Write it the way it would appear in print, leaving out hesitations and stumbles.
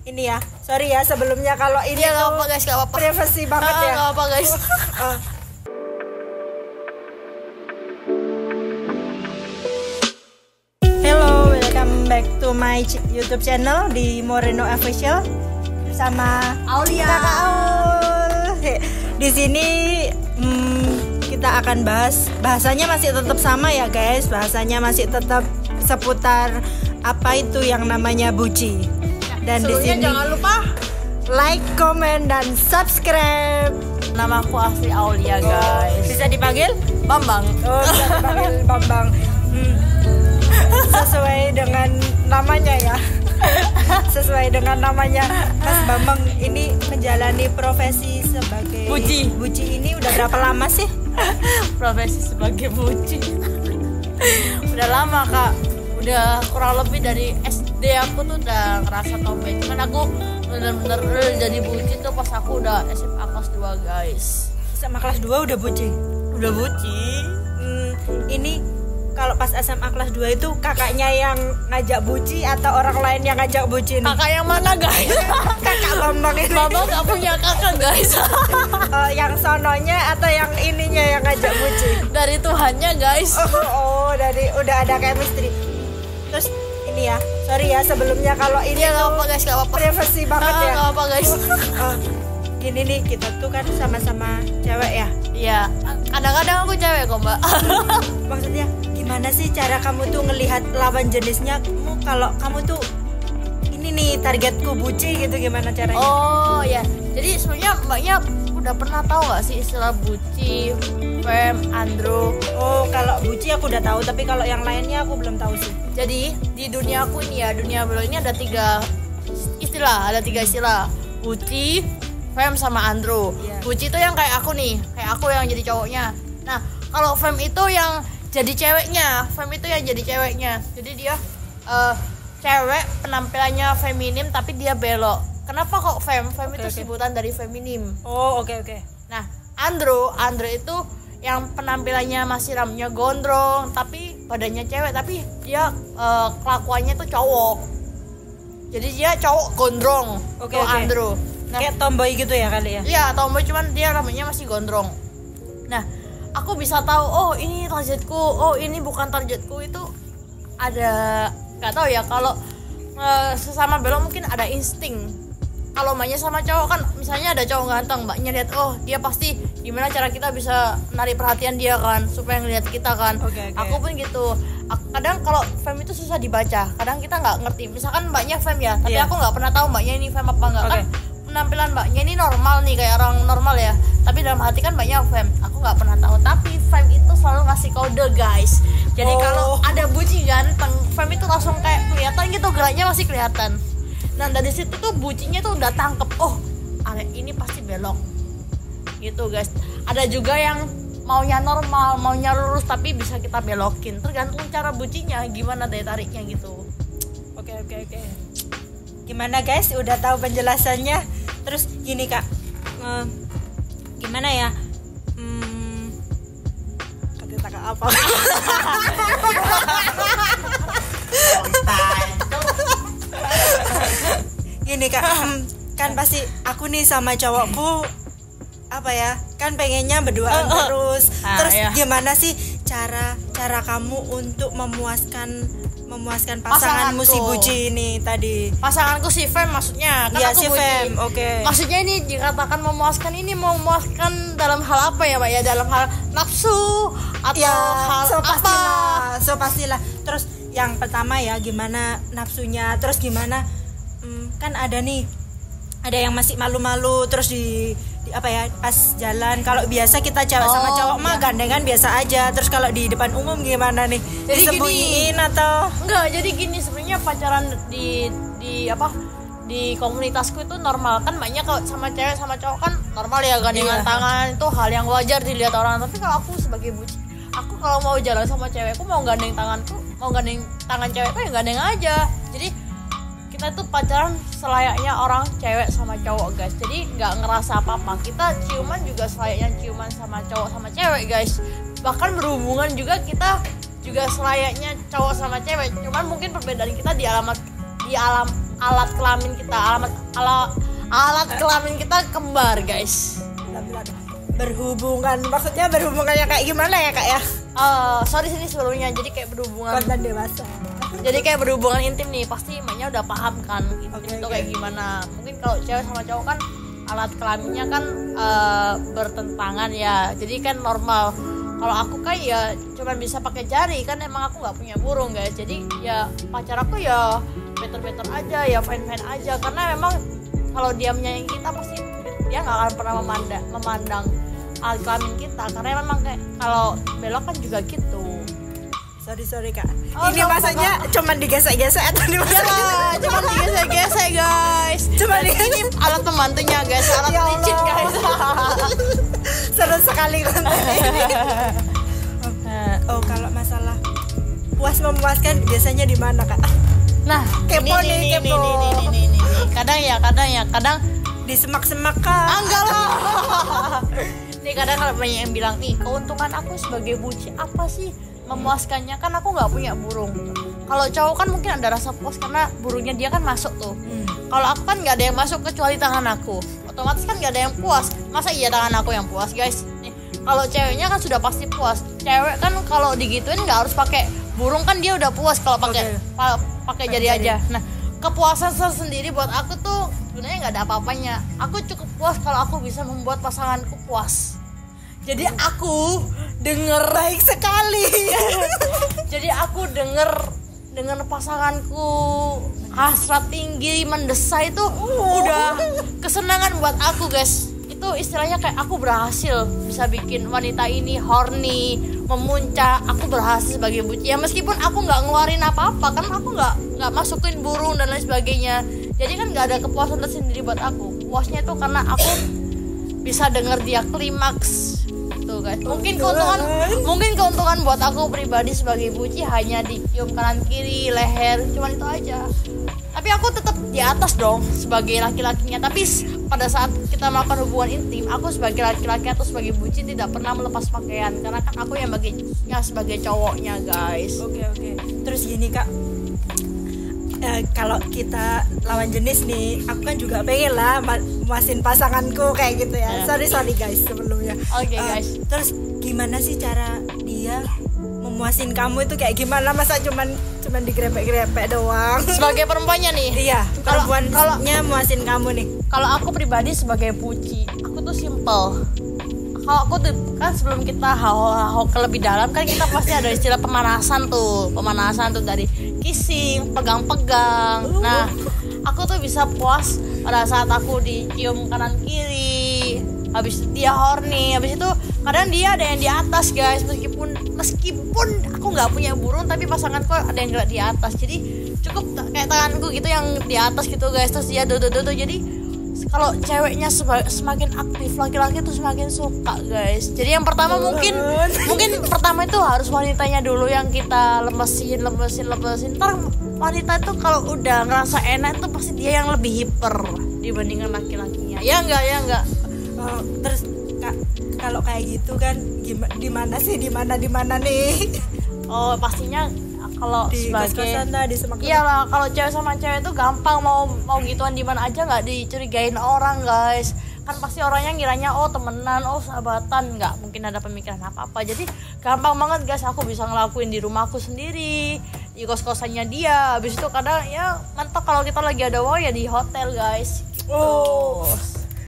Ini ya, sorry ya sebelumnya kalau ini Iya, tuh nggak apa guys, nggak apa-apa. privasi banget ya. Nggak apa guys. Hello, welcome back to my YouTube channel di Moreno Official bersama Aulia. Kakak Aul. Di sini kita akan bahasanya masih tetap sama ya guys, bahasanya masih tetap seputar apa itu yang namanya buci. Dan di sini jangan lupa like, comment, dan subscribe. nama aku asli Aulia guys. Bisa dipanggil Bambang. Oh, bisa dipanggil Bambang. Sesuai dengan namanya ya. Sesuai dengan namanya Mas Bambang ini menjalani profesi sebagai Buci. Buci ini udah berapa lama sih? Profesi sebagai buci. Udah lama kak. Udah kurang lebih dari SD aku tuh udah ngerasa tomboy. Cuman aku bener-bener jadi buci tuh pas aku udah SMA kelas 2 guys. SMA kelas 2 udah buci. Udah buci. Ini kalau pas SMA kelas 2 itu kakaknya yang ngajak buci atau orang lain yang ngajak buci nih? Kakak yang mana guys? Kakak Bambang ini. Bambang gak punya kakak guys. Yang sononya atau yang ininya yang ngajak buci? Dari Tuhannya guys. Oh, dari udah ada chemistry. Terus ini ya, sorry ya sebelumnya kalau ini Iya, nggak tuh apa guys, nggak apa-apa. privasi banget ya. Nggak apa guys. Gini nih, kita tuh kan sama-sama cewek ya. Iya, kadang-kadang aku cewek kok mbak. Maksudnya gimana sih cara kamu tuh ngelihat lawan jenisnya kalau kamu tuh ini nih targetku buci gitu, gimana caranya? Oh ya, jadi sebenarnya mbaknya udah pernah tahu nggak sih istilah buci, fem, andro? Oh, kalau buci aku udah tahu, tapi kalau yang lainnya aku belum tahu sih. Jadi di dunia aku ini ya, dunia belo ini ada tiga istilah, buci, fem, sama andro. Iya. Buci itu yang kayak aku nih, kayak aku yang jadi cowoknya. Nah, kalau fem itu yang jadi ceweknya, fem itu yang jadi ceweknya. Jadi dia cewek penampilannya feminim tapi dia belok. Kenapa kok fem? Fem itu sebutan dari feminim. Oh, oke. Nah, andro itu yang penampilannya masih rambutnya gondrong tapi badannya cewek, tapi dia kelakuannya tuh cowok. Jadi dia cowok gondrong. Oke. Andro. Nah, Kayak tomboy gitu ya kali ya? iya, tomboy cuman dia rambutnya masih gondrong. Nah, aku bisa tahu oh ini targetku, oh ini bukan targetku, itu ada nggak tahu ya, kalau sesama belok mungkin ada insting. Kalau mbaknya sama cowok kan, misalnya ada cowok ganteng, mbaknya lihat oh dia pasti gimana cara kita bisa narik perhatian dia kan supaya ngelihat kita kan. Oke. Aku pun gitu. Kadang kalau fem itu susah dibaca, kadang kita nggak ngerti. Misalkan mbaknya fem ya, tapi Iya. aku nggak pernah tahu mbaknya ini fem apa enggak. Oke. Kan penampilan mbaknya ini normal nih kayak orang normal ya, tapi dalam hati kan mbaknya fem. Aku nggak pernah tahu, tapi fem itu selalu ngasih kode guys. Jadi kalau ada buci ganteng, fem itu langsung kayak kelihatan gitu, geraknya masih kelihatan. Nah dari situ tuh bucinya tuh udah tangkep, oh arek ini pasti belok gitu guys. Ada juga yang maunya normal, maunya lurus tapi bisa kita belokin, tergantung cara bucinya gimana daya tariknya gitu. Oke. Gimana guys? Udah tahu penjelasannya? Terus gini kak, gimana ya? Kata apa? Gini kak, kan pasti aku nih sama cowokku apa ya? Kan pengennya berduaan terus. Terus iya. gimana sih cara kamu untuk memuaskan pasanganmu si Pasanganku. buci ini tadi? Pasanganku si fem maksudnya, kan Iya, aku si buci. fem, oke. Maksudnya ini dikatakan memuaskan, ini memuaskan dalam hal apa ya mbak ya? Dalam hal nafsu atau Ya, hal apa? so pastilah. Terus yang pertama ya gimana nafsunya, terus gimana kan ada yang masih malu-malu, terus di apa ya pas jalan, kalau biasa kita cewek sama cowok mah gandengan biasa aja, terus kalau di depan umum gimana nih? Jadi Disembunyiin atau Enggak, jadi gini sebenarnya pacaran di komunitasku itu normal kan, banyak kalau sama cewek sama cowok kan normal ya gandengan Iya. tangan, itu hal yang wajar dilihat orang. Tapi kalau aku sebagai buci, aku kalau mau jalan sama cewekku, mau gandeng tangan cewekku ya gandeng aja. Jadi kita tuh pacaran selayaknya orang cewek sama cowok guys, jadi nggak ngerasa apa-apa. Kita ciuman juga selayaknya ciuman sama cowok sama cewek guys, bahkan berhubungan juga kita juga selayaknya cowok sama cewek. Cuman mungkin perbedaan kita di alam alat kelamin kita, alat kelamin kita kembar guys. Berhubungan, maksudnya berhubungannya kayak gimana ya kak ya? Sorry sini sebelumnya, jadi kayak berhubungan Konten dewasa. jadi kayak berhubungan intim nih, pasti emaknya udah paham kan intim itu kayak gimana. Mungkin kalau cewek sama cowok kan alat kelaminnya kan bertentangan ya, jadi kan normal. Kalau aku kan ya cuma bisa pakai jari, kan emang aku nggak punya burung guys. Jadi ya pacar aku ya better aja, ya fine aja, karena memang kalau dia menyayangi kita pasti dia nggak akan pernah memandang alat kelamin kita, karena memang kayak kalau belok kan juga gitu. Sorry kak. Ini maksudnya cuman digesek-gesek atau Iyalah, cuma digesek-gesek guys. Cuma ini alat pembantunya guys, alat Ya licin Allah. guys. Seru sekali konten ini. Oh kalau masalah puas memuaskan biasanya di mana kak? Nah, Kepo ini. kepo. Kadang Di semak-semak kak? enggak lah. Nih kadang kalau banyak yang bilang nih, keuntungan aku sebagai buci apa sih memuaskannya, kan aku nggak punya burung. Kalau cowok kan mungkin ada rasa puas karena burungnya dia kan masuk tuh. Kalau aku kan nggak ada yang masuk kecuali tangan aku, otomatis kan nggak ada yang puas. Masa iya tangan aku yang puas guys? Nih kalau ceweknya kan sudah pasti puas. Cewek kan kalau digituin nggak harus pakai burung, kan dia udah puas kalau pakai pakai jari aja. Nah kepuasan sendiri buat aku tuh sebenarnya nggak ada apa-apanya. Aku cukup puas kalau aku bisa membuat pasanganku puas. Jadi aku denger Baik sekali. Jadi aku denger pasanganku hasrat tinggi mendesah itu udah kesenangan buat aku guys. Itu istilahnya kayak aku berhasil bisa bikin wanita ini horny, memuncak. Aku berhasil sebagai buci. Ya meskipun aku nggak ngeluarin apa-apa, kan aku nggak masukin burung dan lain sebagainya. Jadi kan nggak ada kepuasan tersendiri buat aku. Puasnya itu karena aku bisa denger dia klimaks. Tuh guys. Mungkin keuntungan buat aku pribadi sebagai buci hanya di cium kanan kiri, leher, cuma itu aja. Tapi aku tetap di atas dong sebagai laki-lakinya. Tapi pada saat kita melakukan hubungan intim, aku sebagai laki-laki atau sebagai buci tidak pernah melepas pakaian, karena kan aku yang sebagai cowoknya guys. Oke. Terus gini kak, kalau kita lawan jenis nih, aku kan juga pengen lah muasin pasanganku kayak gitu ya. Sorry guys sebelumnya. Oke, guys. Terus gimana sih cara dia memuasin kamu itu kayak gimana? Masa cuman digrepek-grepek doang? Sebagai perempuannya nih. Iya, perempuannya muasin kamu nih. Kalau aku pribadi sebagai buci, aku tuh simple. Kalau aku tuh kan sebelum kita haho ke lebih dalam kan kita pasti ada istilah pemanasan tuh dari kissing, pegang-pegang. Nah, aku tuh bisa puas pada saat aku dicium kanan kiri. Habis itu dia horny, habis itu kadang dia ada yang di atas guys, meskipun aku nggak punya burung tapi pasanganku ada yang gerak di atas, jadi cukup kayak tanganku gitu yang di atas gitu guys, terus dia dodo. Jadi kalau ceweknya semakin aktif, laki-laki tuh semakin suka guys. Jadi yang pertama mungkin pertama itu harus wanitanya dulu yang kita lemesin. Ntar wanita itu kalau udah ngerasa enak itu pasti dia yang lebih hiper dibandingkan laki-lakinya. Ya enggak. Terus kak, kalau kayak gitu kan di mana nih? Oh pastinya kalau di sebagai di semak. Iyalah, kalau cewek sama cewek itu gampang mau gituan di mana aja, nggak dicurigain orang guys. Kan pasti orangnya ngiranya oh temenan, oh sahabatan, nggak mungkin ada pemikiran apa-apa. Jadi gampang banget guys, aku bisa ngelakuin di rumahku sendiri, di kos-kosannya dia. Habis itu kadang ya mantap kalau kita lagi ada wow ya di hotel guys. Oh,